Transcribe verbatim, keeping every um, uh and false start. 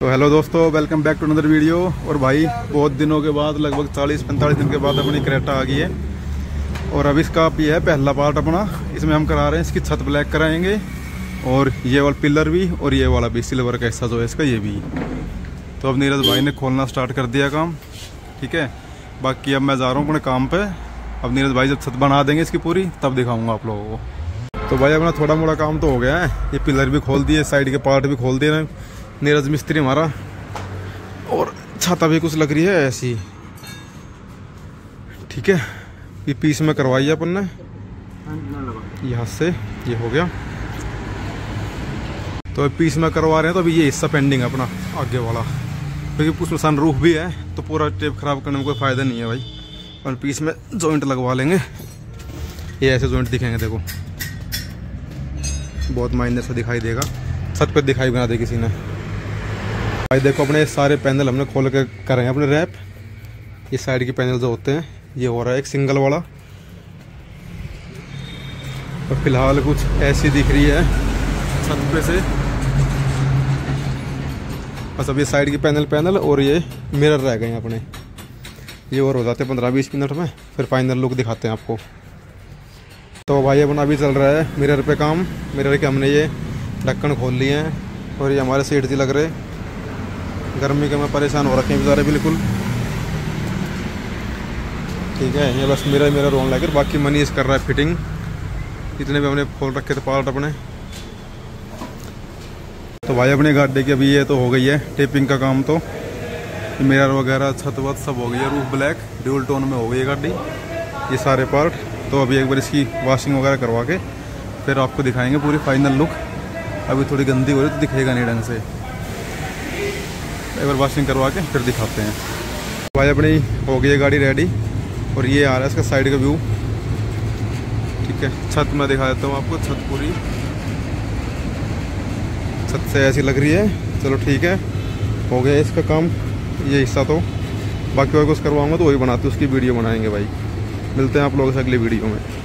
तो हेलो दोस्तों, welcome back to another video. और भाई बहुत दिनों के बाद, लगभग चालीस पैंतालीस दिन के बाद अपनी क्रेटा आ गई है। और अब इसका ये है पहला पार्ट अपना। इसमें हम करा रहे हैं इसकी छत ब्लैक कराएंगे, और ये वाला पिलर भी, और ये वाला भी सिल्वर का हिस्सा जो है इसका, ये भी। तो अब नीरज भाई ने खोलना स्टार्ट कर दिया काम, ठीक है। बाकी अब मैं जा रहा हूँ अपने काम पे। अब नीरज भाई जब छत बना देंगे इसकी पूरी, तब दिखाऊंगा आप लोगों को। तो भाई अपना थोड़ा मोड़ा काम तो हो गया है। ये पिलर भी खोल दिए, साइड के पार्ट भी खोल दिए नीरज मिस्त्री हमारा। और छाता भी कुछ लग रही है ऐसी, ठीक है। ये पीस में करवाई है अपन ने यहाँ से, ये हो गया। तो पीस में करवा रहे हैं। तो अभी ये हिस्सा पेंडिंग है अपना आगे वाला, क्योंकि उसमें सनरूफ भी है, तो पूरा टेप खराब करने में कोई फ़ायदा नहीं है भाई। अपन पीस में जॉइंट लगवा लेंगे। ये ऐसे जॉइंट दिखेंगे, देखो बहुत मायने से दिखाई देगा। छत पे दिखाई बना दे किसी ने भाई। देखो अपने सारे पैनल हमने खोल के कर रहे हैं अपने रैप। ये साइड के पैनल जो होते हैं, ये हो रहा है एक सिंगल वाला। और फिलहाल कुछ ऐसी दिख रही है छत पे से। बस अब ये साइड के पैनल पैनल और ये मिरर रह गए हैं अपने। ये और हो जाते हैं पंद्रह बीस मिनट में, फिर फाइनल लुक दिखाते हैं आपको। तो भाई अपना अभी चल रहा है मिरर पे काम। मिरर के हमने ये ढक्कन खोल लिए हैं, और ये हमारे सीट जी लग रहे। गर्मी के में परेशान हो रखे हैं बेचारे बिल्कुल, ठीक है। ये बस मिरर मिरर होने लगे, बाकी मनीष कर रहा है फिटिंग। इतने भी हमने खोल रखे थे पार्ट अपने। तो भाई अपनी गाड़ी की अभी ये तो हो गई है टेपिंग का काम। तो मिरर वगैरह छत वत सब हो गई है, रूफ ब्लैक ड्यूल टोन में हो गई है गाड़ी, ये सारे पार्ट। तो अभी एक बार इसकी वॉशिंग वगैरह करवा के फिर आपको दिखाएंगे पूरी फाइनल लुक। अभी थोड़ी गंदी हो रही तो दिखेगा नहीं ढंग से, एक बार वॉशिंग करवा के फिर दिखाते हैं। भाई अपनी हो गई है गाड़ी रेडी, और ये आ रहा है इसका साइड का व्यू, ठीक है। छत में दिखा देता हूँ आपको, छत पूरी छत से ऐसी लग रही है। चलो ठीक है, हो गया इसका काम ये हिस्सा। तो बाकी और कुछ करवाऊँगा तो वही बनाते उसकी वीडियो बनाएंगे भाई। मिलते हैं आप लोगों से अगली वीडियो में।